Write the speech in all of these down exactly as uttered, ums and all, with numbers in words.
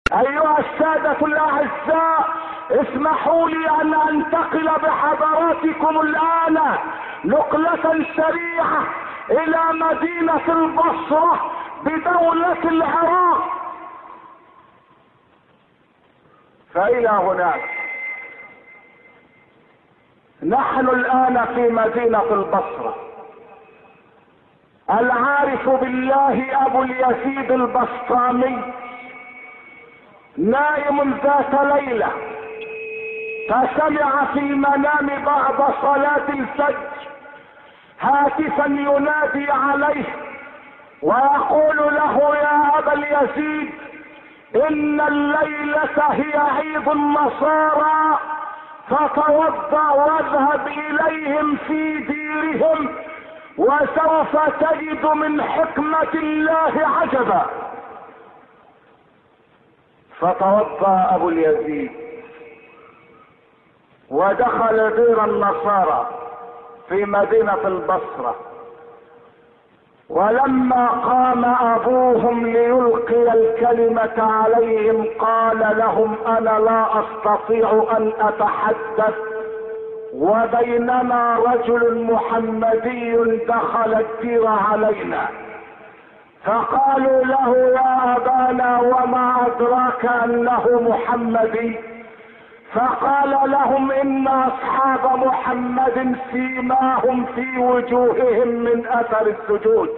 ايها السادة الاعزاء، اسمحوا لي ان انتقل بحضراتكم الان نقلة سريعة الى مدينة البصرة بدولة العراق. فإلى هناك نحن الآن في مدينة البصرة. العارف بالله أبو اليزيد البسطامي نائم ذات ليلة، فسمع في المنام بعد صلاة الفجر هاتفا ينادي عليه ويقول له: يا أبا اليزيد، إن الليلة هي عيد النصارى، فتوضأ واذهب إليهم في ديرهم وسوف تجد من حكمة الله عجبا. فتوضأ أبو اليزيد ودخل دير النصارى في مدينة البصرة، ولما قام أبوهم ليلقي الكلمة عليهم قال لهم: أنا لا أستطيع أن أتحدث وبيننا رجل محمدي دخل الدير علينا. فقالوا له: يا أبانا وما أدراك أنه محمدي؟ فقال لهم: إن أصحاب محمد سيماهم في وجوههم من أثر السجود.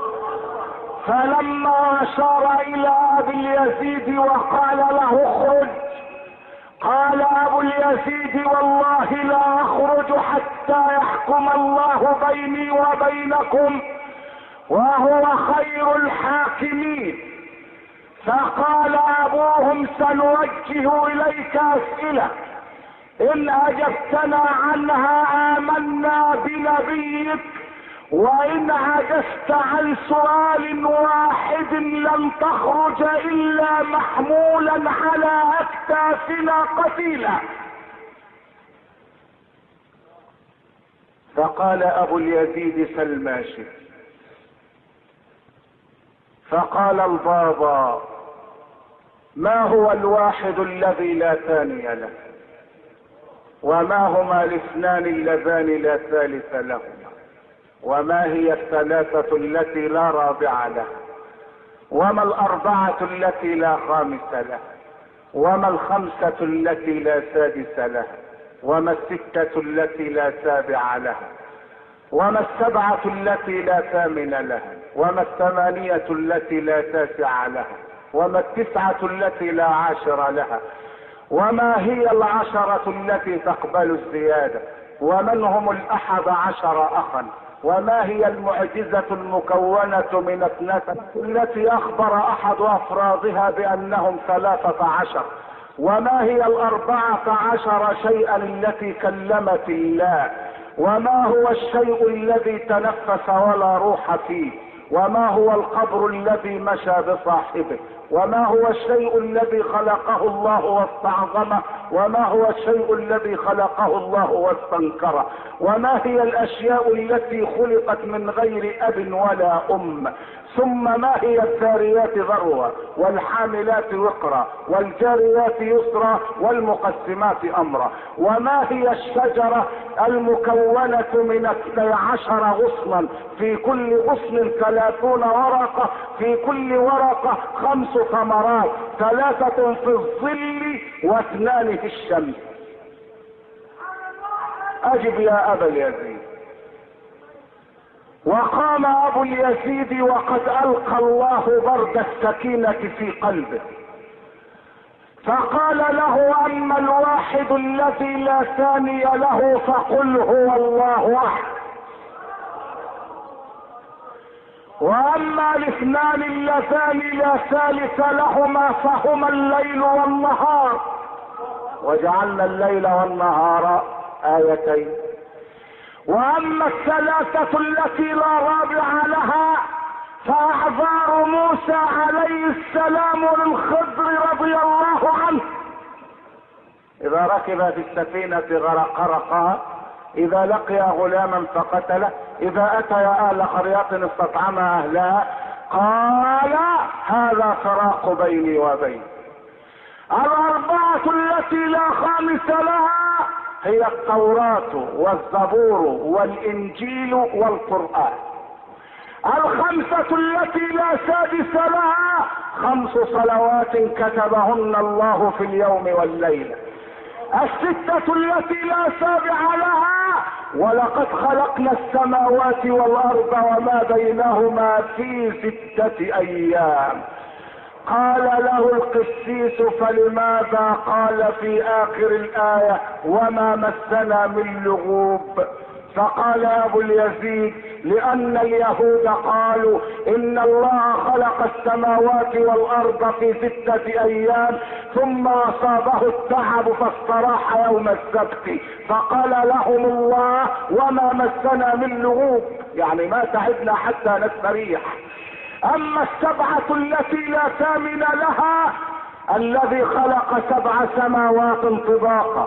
فلما أشار إلى أبي اليزيد وقال له: اخرج، قال أبو اليزيد: والله لا أخرج حتى يحكم الله بيني وبينكم وهو خير الحاكمين. فقال أبوهم: سنوجه إليك أسئلة، إن أجبتنا عنها آمنا بنبيك، وإن عجزت عن سؤال واحد لن تخرج إلا محمولا على أكتافنا قتيلا. فقال أبو اليزيد: سل ما شئت. فقال البابا: ما هو الواحد الذي لا ثاني له؟ وما هما الاثنان اللذان لا ثالث لهما؟ وما هي الثلاثة التي لا رابع لها؟ وما الأربعة التي لا خامس لها؟ وما الخمسة التي لا سادس لها؟ وما الستة التي لا سابع لها؟ وما السبعة التي لا ثامن لها؟ وما الثمانية التي لا تاسع لها؟ وما التسعة التي لا عاشر لها؟ وما هي العشرة التي تقبل الزيادة؟ ومن هم الأحد عشر أخا؟ وما هي المعجزة المكونة من اثنتين التي أخبر أحد أفرادها بأنهم ثلاثة عشر؟ وما هي الأربعة عشر شيئا التي كلمت الله؟ وما هو الشيء الذي تنفس ولا روح فيه؟ وما هو القبر الذي مشى بصاحبه؟ وما هو الشيء الذي خلقه الله واستعظمه؟ وما هو الشيء الذي خلقه الله واستنكره؟ وما هي الاشياء التي خلقت من غير اب ولا ام؟ ثم ما هي الذاريات ذروة والحاملات وقرا والجاريات يسرا والمقسمات امرا؟ وما هي الشجرة المكونة من اثني عشر غصنا، في كل غصن ثلاثون ورقة، في كل ورقة خمس ثمرات، ثلاثة في الظل واثنان في الشمس؟ اجب يا ابا اليزيد. وقام ابو اليزيد وقد القى الله برد السكينة في قلبه، فقال له: اما الواحد الذي لا ثاني له فقل هو الله احد، واما الاثنان اللذان لا ثالث لهما فهما الليل والنهار، وجعلنا الليل والنهار آيتين. واما الثلاثة التي لا رابع لها فاعذار موسى عليه السلام للخضر رضي الله عنه، اذا ركب في السفينة غرقها، اذا لقي غلاما فقتله، اذا اتى اهل قرية استطعم اهلها، قال: هذا فراق بيني وبين. الاربعة التي لا خامس لها هي التوراة والزبور والانجيل والقرآن. الخمسة التي لا سادس لها خمس صلوات كتبهن الله في اليوم والليلة. الستة التي لا سابع لها ولقد خلقنا السماوات والارض وما بينهما في ستة ايام. قال له القسيس فلماذا قال في اخر الاية وما مسنا من لغوب؟ فقال ابو اليزيد لان اليهود قالوا ان الله خلق السماوات والارض في ستة ايام ثم اصابه التعب فاستراح يوم السبت، فقال لهم الله وما مسنا من لغوب، يعني ما تعبنا حتى نستريح. اما السبعة التي لا ثامن لها الذي خلق سبع سماوات طباقا.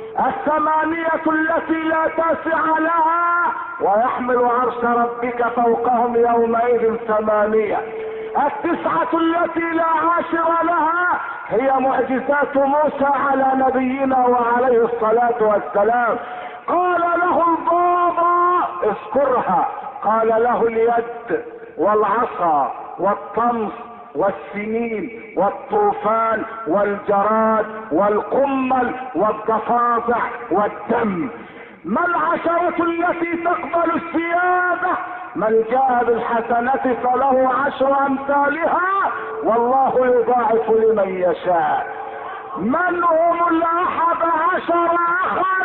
الثمانية التي لا تاسع لها ويحمل عرش ربك فوقهم يومئذ ثمانية. التسعة التي لا عاشر لها هي معجزات موسى على نبينا وعليه الصلاة والسلام. قال له البابا اذكرها، قال له اليد والعصا والطمس والسنين والطوفان والجراد والقمل والضفادع والدم. ما العشرة التي تقبل السيادة؟ من جاء بالحسنة فله عشر امثالها والله يضاعف لمن يشاء. من هم الاحد عشر اخا؟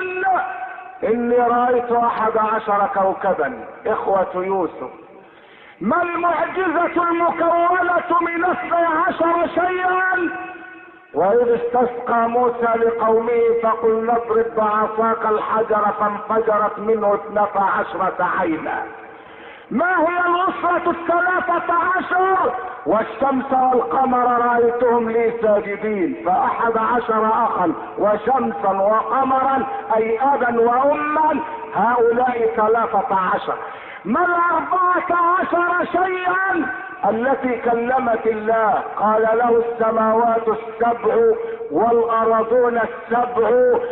اني رأيت احد عشر كوكبا اخوة يوسف. ما المعجزة المكونة من اثني عشر شيئا؟ واذ استسقى موسى لقومه فقل نضرب بعصاك الحجر فانفجرت منه اثنتا عشرة عينا. ما هي الاسرة الثلاثة عشر؟ والشمس والقمر رأيتهم لي ساجدين، فاحد عشر اخا وشمسا وقمرا اي ابا واما هؤلاء ثلاثة عشر. ما الاربعة عشر شيئا التي كلمت الله؟ قال له السماوات السبع والارضون السبع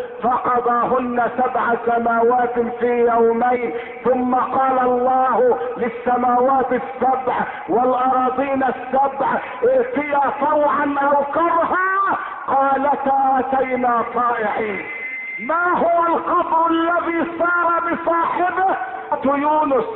فقضاهن سبع سماوات في يومين، ثم قال الله للسماوات السبع والارضين السبع ائتيا طوعا او كرها قالتا اتينا طائعين. ما هو القبر الذي سار بصاحبه يونس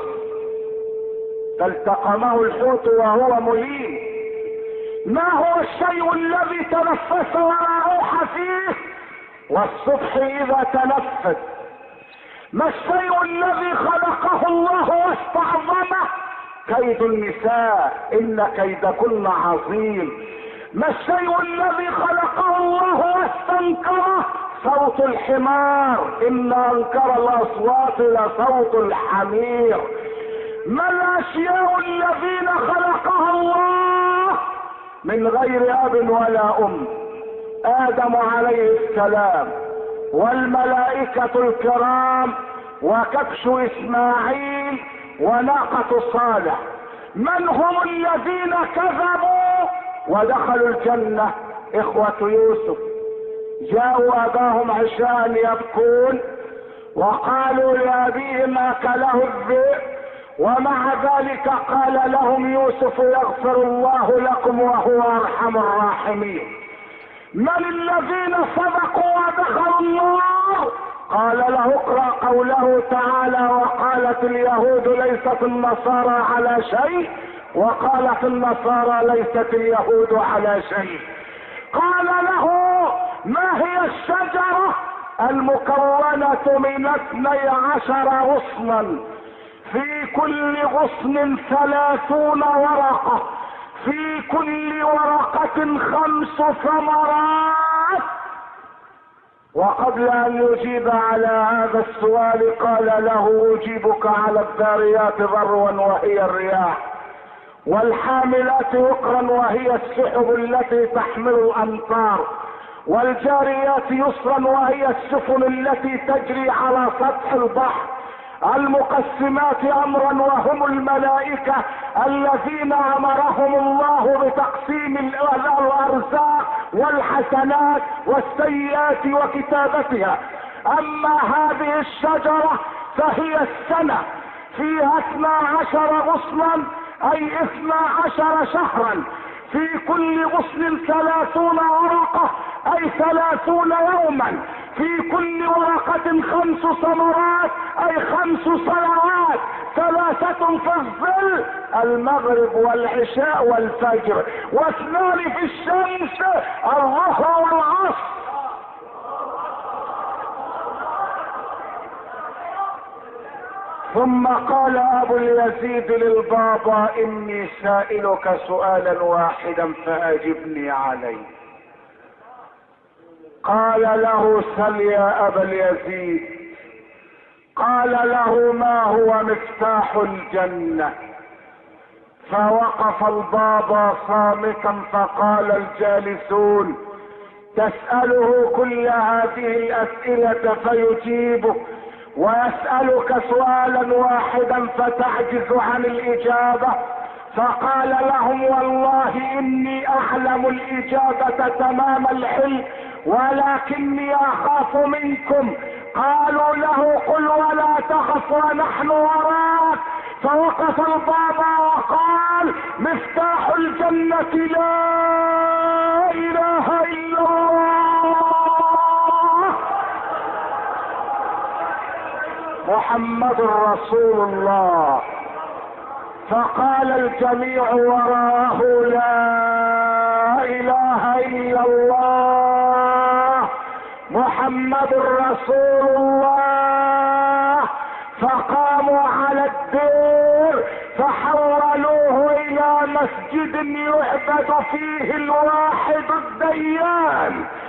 فالتقمه الحوت وهو مليم؟ ما هو الشيء الذي تنفس ولا روح فيه والصبح اذا تنفس؟ ما الشيء الذي خلقه الله واستعظمه؟ كيد النساء ان كيدكن عظيم. ما الشيء الذي خلقه الله واستنكره؟ صوت الحمار ان انكر الاصوات لصوت الحمير. ما الاشياء الذين خلقها الله من غير اب ولا ام؟ ادم عليه السلام والملائكة الكرام وكبش اسماعيل وناقة صالح. من هم الذين كذبوا ودخلوا الجنة؟ اخوة يوسف جاءوا اباهم عشاء يبكون وقالوا لابيهم اكله الذئب، ومع ذلك قال لهم يوسف يغفر الله لكم وهو ارحم الراحمين. من الذين صدقوا ودخلوا النار؟ قال له اقرأ قوله تعالى وقالت اليهود ليست النصارى على شيء وقالت النصارى ليست اليهود على شيء. قال له ما هي الشجرة المكونة من اثني عشر غصنا في كل غصن ثلاثون ورقة في كل ورقة خمس ثمرات؟ وقبل ان يجيب على هذا السؤال قال له اجيبك على الذاريات ذروا وهي الرياح والحاملات وقرا وهي السحب التي تحمل الامطار والجاريات يسرا وهي السفن التي تجري على سطح البحر المقسمات امرا وهم الملائكة الذين امرهم الله بتقسيم الارزاق والحسنات والسيئات وكتابتها. اما هذه الشجرة فهي السنة، فيها اثنا عشر غصنا اي اثنا عشر شهرا، في كل غصن ثلاثون ورقة اي ثلاثون يوما، في كل ورقة خمس ثمرات اي خمس صلوات، ثلاثة في الظل المغرب والعشاء والفجر، واثنان في الشمس الظهر والعصر. ثم قال ابو اليزيد للبابا اني سائلك سؤالا واحدا فاجبني عليه. قال له سل يا ابا اليزيد. قال له ما هو مفتاح الجنة؟ فوقف البابا صامتا فقال الجالسون تسأله كل هذه الاسئلة فيجيبه، ويسألك سؤالا واحدا فتعجز عن الاجابة. فقال لهم والله اني اعلم الاجابة تمام العلم ولكني اخاف منكم. قالوا له قل ولا تخف ونحن وراك. فوقف البابا وقال مفتاح الجنة لا اله الا الله محمد رسول الله. فقال الجميع وراه لا اله الا الله محمد رسول الله. فقاموا على الدير فحولوه الى مسجد يعبد فيه الواحد الديان